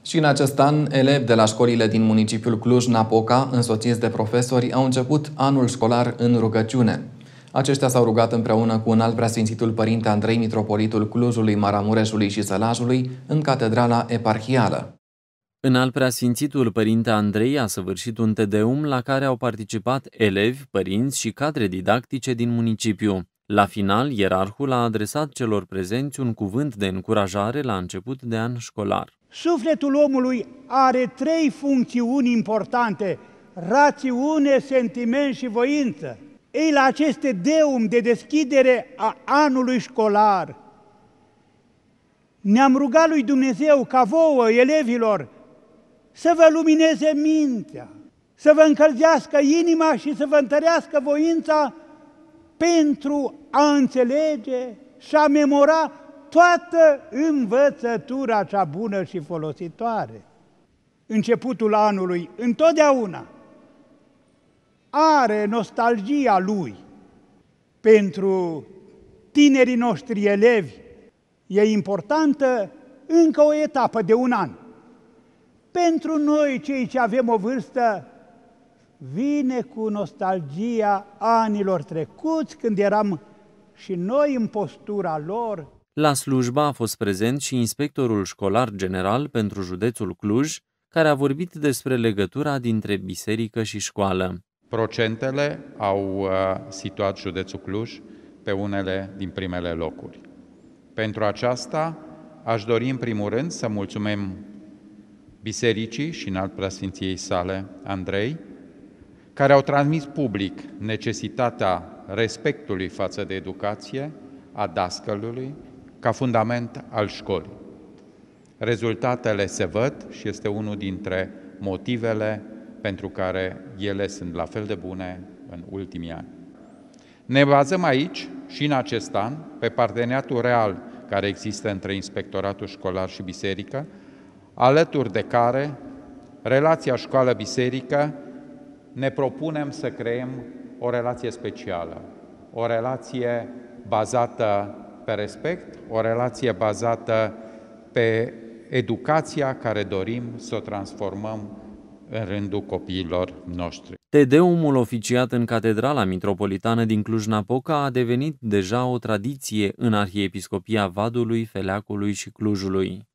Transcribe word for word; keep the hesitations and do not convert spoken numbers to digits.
Și în acest an, elevi de la școlile din municipiul Cluj-Napoca, însoțiți de profesori, au început anul școlar în rugăciune. Aceștia s-au rugat împreună cu Înalt Preasfințitul Părinte Andrei, mitropolitul Clujului, Maramureșului și Sălajului, în catedrala eparhială. Înalt Preasfințitul Părinte Andrei a săvârșit un tedeum la care au participat elevi, părinți și cadre didactice din municipiu. La final, ierarhul a adresat celor prezenți un cuvânt de încurajare la început de an școlar. Sufletul omului are trei funcțiuni importante: rațiune, sentiment și voință. Ei, la acest tedeum de deschidere a anului școlar, ne-am rugat lui Dumnezeu ca vouă, elevilor, să vă lumineze mintea, să vă încălzească inima și să vă întărească voința pentru a înțelege și a memora toată învățătura cea bună și folositoare. Începutul anului întotdeauna are nostalgia lui. Pentru tinerii noștri elevi e importantă încă o etapă de un an. Pentru noi, cei ce avem o vârstă, vine cu nostalgia anilor trecuți, când eram și noi în postura lor. La slujbă a fost prezent și inspectorul școlar general pentru județul Cluj, care a vorbit despre legătura dintre biserică și școală. Procentele au uh, situat județul Cluj pe unele din primele locuri. Pentru aceasta aș dori în primul rând să mulțumim bisericii și Înalt Preasfinției sale Andrei, care au transmis public necesitatea respectului față de educație a dascălului ca fundament al școlii. Rezultatele se văd și este unul dintre motivele pentru care ele sunt la fel de bune în ultimii ani. Ne bazăm aici și în acest an pe parteneriatul real care există între Inspectoratul Școlar și Biserică, alături de care relația școală-biserică ne propunem să creăm o relație specială, o relație bazată pe respect, o relație bazată pe educația care dorim să o transformăm în rândul copiilor noștri. Tedeumul oficiat în Catedrala Mitropolitană din Cluj-Napoca a devenit deja o tradiție în Arhiepiscopia Vadului, Feleacului și Clujului.